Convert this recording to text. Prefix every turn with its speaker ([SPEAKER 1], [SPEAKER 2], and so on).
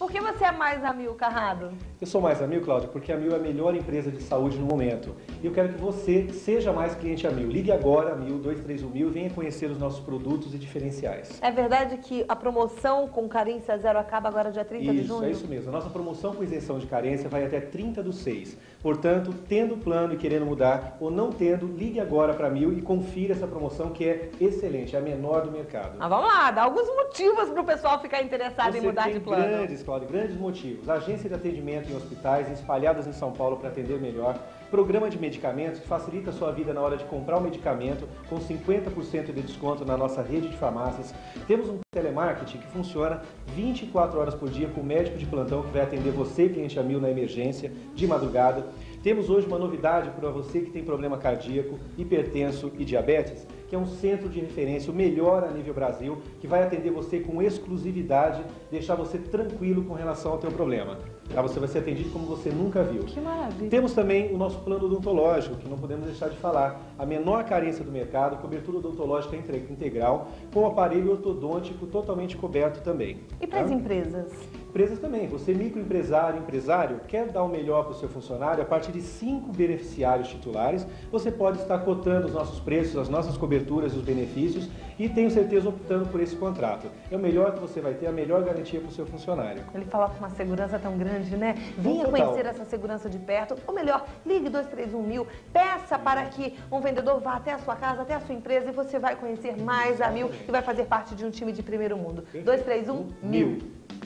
[SPEAKER 1] Por que você é mais a Mil, Carrado?
[SPEAKER 2] Eu sou mais a Mil, Cláudia, porque a Mil é a melhor empresa de saúde no momento. E eu quero que você seja mais cliente a Mil. Ligue agora a 231.000 e venha conhecer os nossos produtos e diferenciais.
[SPEAKER 1] É verdade que a promoção com carência zero acaba agora dia 30 de junho?
[SPEAKER 2] É isso mesmo. A nossa promoção com isenção de carência vai até 30/6. Portanto, tendo plano e querendo mudar ou não tendo, ligue agora para a Mil e confira essa promoção que é excelente, é a menor do mercado.
[SPEAKER 1] Ah, vamos lá, dá alguns motivos para o pessoal ficar interessado em mudar de plano.
[SPEAKER 2] Grandes, Cláudia, grandes motivos. Agência de atendimento em hospitais espalhadas em São Paulo para atender melhor. Programa de medicamentos que facilita a sua vida na hora de comprar o medicamento com 50% de desconto na nossa rede de farmácias. Temos um telemarketing que funciona 24 horas por dia com o médico de plantão que vai atender você, cliente a Mil, na emergência, de madrugada. Temos hoje uma novidade para você que tem problema cardíaco, hipertenso e diabetes, que é um centro de referência, o melhor a nível Brasil, que vai atender você com exclusividade, deixar você tranquilo com relação ao teu problema. Tá? Você vai ser atendido como você nunca viu.
[SPEAKER 1] Que maravilha!
[SPEAKER 2] Temos também o nosso plano odontológico, que não podemos deixar de falar. A menor carência do mercado, cobertura odontológica integral, com aparelho ortodôntico totalmente coberto também.
[SPEAKER 1] E para as empresas?
[SPEAKER 2] Empresas também. Você, microempresário, empresário, quer dar o melhor para o seu funcionário? A partir de 5 beneficiários titulares, você pode estar cotando os nossos preços, as nossas coberturas, os benefícios e tenho certeza optando por esse contrato. É o melhor que você vai ter, a melhor garantia para o seu funcionário.
[SPEAKER 1] Ele fala com uma segurança tão grande, né? Venha conhecer essa segurança de perto, ou melhor, ligue 231.000, peça para que um vendedor vá até a sua casa, até a sua empresa e você vai conhecer mais a Mil e vai fazer parte de um time de primeiro mundo. 231.000.